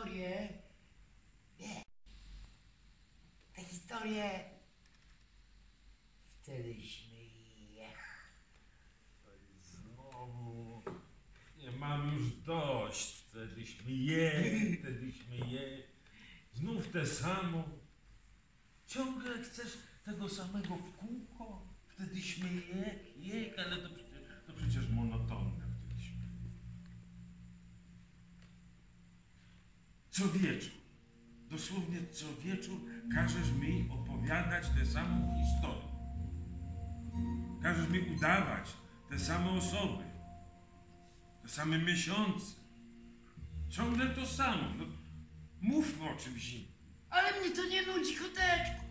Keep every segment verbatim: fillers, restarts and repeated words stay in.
historie, wie, te historie, wtedyśmy jechali. Znowu, nie mam już dość, wtedyśmy je, wtedyśmy je, znów te samo. Ciągle chcesz tego samego w kółko, wtedyśmy je, je, ale to przecież, to przecież monotonne wtedyśmy. Co wieczór, dosłownie co wieczór każesz mi opowiadać tę samą historię. Każesz mi udawać te same osoby, te same miesiące. Ciągle to samo. No, mówmy o czymś innym. Ale mnie to nie nudzi, koteczku.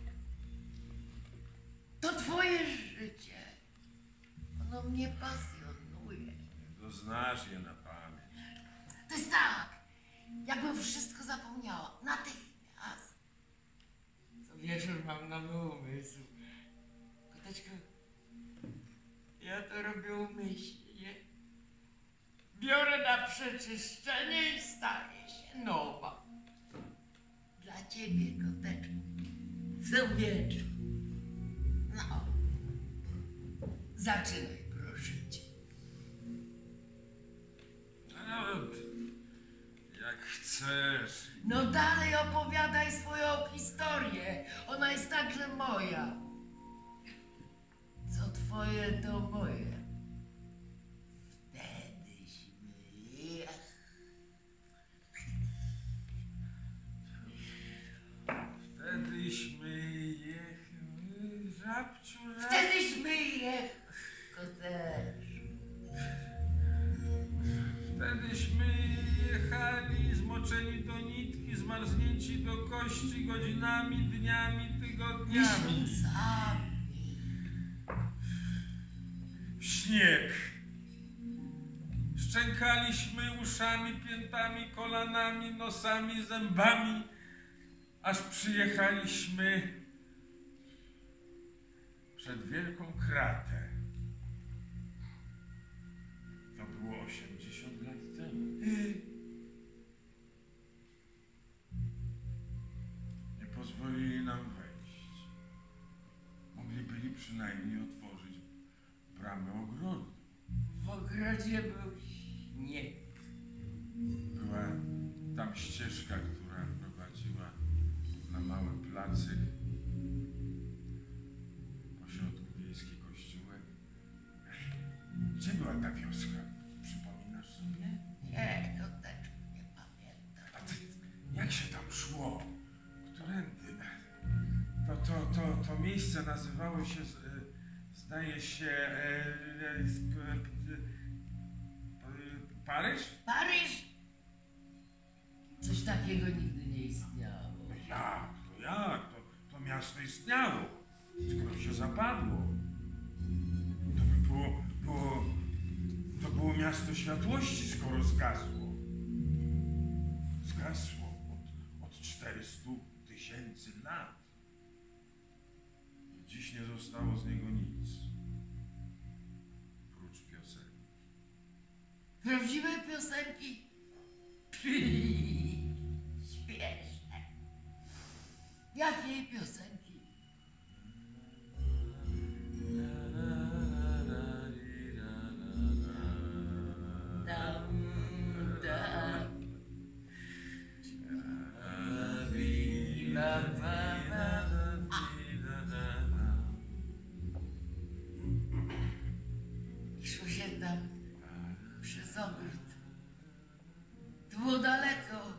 To twoje życie. Ono mnie pasjonuje. To znasz je na pamięć. To jest tak, jakbym wszystko zapomniała. Natychmiast. Co wieczór mam nowy umysł. Koteczku, ja to robię umyślnie. Biorę na przeczyszczenie i staje się nowa. Dla ciebie, koteczku. Co wieczór. No. Zaczynaj, proszę cię. No, jak chcesz. No dalej opowiadaj swoją historię. Ona jest także moja. Co twoje, to moje. Wtedyśmy jechali. Wtedyśmy jechali, żabciu, żabciu. Wtedyśmy jechali. Koteczku. Wtedyśmy jechali, zmoczeni do nitki, zmarznięci do kości godzinami, dniami, tygodniami. Miesiącami. W śnieg. Szczękaliśmy uszami, piętami, kolanami, nosami, zębami, aż przyjechaliśmy przed wielką kratę. To było osiemdziesiąt lat temu. Nie pozwolili nam wejść. Mogli byli przynajmniej otworzyć bramę ogrodu. W ogrodzie był śnieg. Była tam ścieżka, która prowadziła na mały placyk pośrodku wiejski kościółek. Gdzie była ta wioska? Przypominasz sobie? Nie, koteczku, nie pamiętam. A ty, jak się tam szło? Którędy? To, to, to, to miejsce nazywało się, zdaje się, e, e, Paryż? Paryż? Coś takiego nigdy nie istniało. No jak? To jak? To, to miasto istniało. Skoro się zapadło. To by było, było, to było miasto światłości, skoro zgasło. Zgasło od, od czterystu tysięcy lat. Dziś nie zostało z niego nic. Prócz piosenki. Prawdziwe piosenki? Śmieszne. Jakiej piosenki? Dam, dam. La, la, la. Szło się tam przez ogród. To było daleko.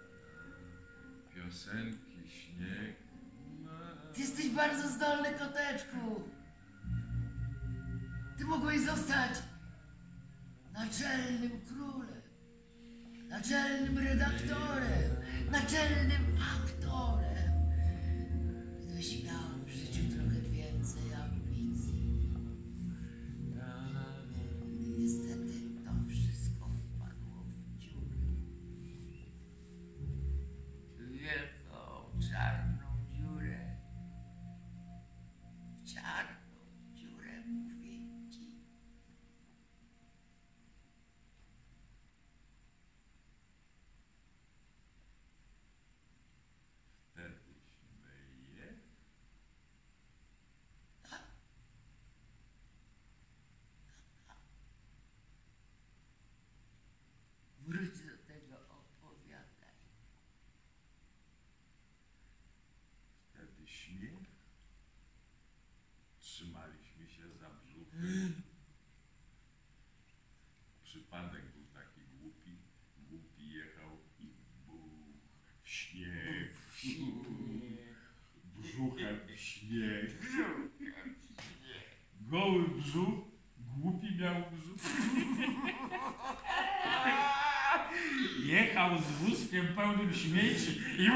Piosenki, śnieg. Ty jesteś bardzo zdolny, koteczku. Ty mogłeś zostać naczelnym królem, naczelnym redaktorem, naczelnym aktorem. Gdybyś miał w życiu trochę więcej ambicji. Niestety to wszystko wpadło w dziurę. Wielką, czarną dziurę. W czarną dziurę, mówię ci. śnieg, brzuchem w śnieg. Goły brzuch, głupi miał brzuch. Jechał z wózkiem pełnym śmieci i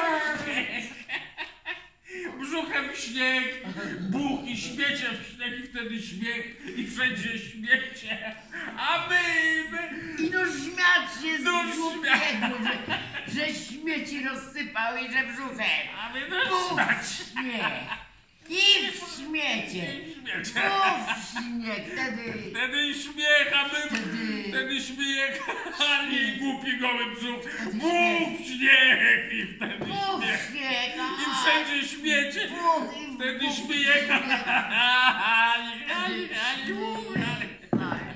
brzuchem w śnieg, buch i śmiecie w śnieg i wtedy śmiech i wszędzie śmiecie, a my, my I no śmiać się z No głupiego, że, że śmieci rozsypał i że brzuchem. a my no Buf śmiać. w śnieg. I w śmiecie. Śmiecie. Buf w śnieg. Wtedy... Wtedy śmiech, a my Wtedy- wtedy śmiech, ani głupi goły brzuch, buch w śnieg i wtedy Buf śmiech. w śnieg. I wszędzie śmiecie, Buf i wtedy buf w śmiech. śnieg. Ani, ani, Wtedy ani, śmiech.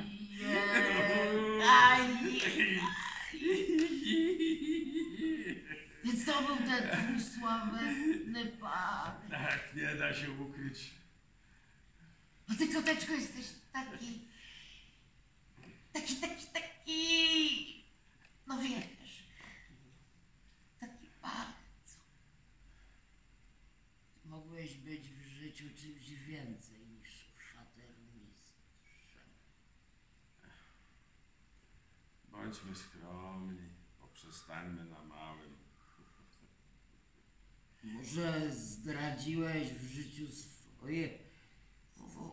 Aj, Więc to był ten twój sławny pan. Tak, nie da się ukryć. A ty, koteczko, jesteś taki... Taki, taki, taki... No wiesz... Taki bardzo... Mogłeś być w życiu czymś więcej niż kwatermistrzem. Bądźmy skromni, poprzestańmy na małym. Może zdradziłeś w życiu swoje...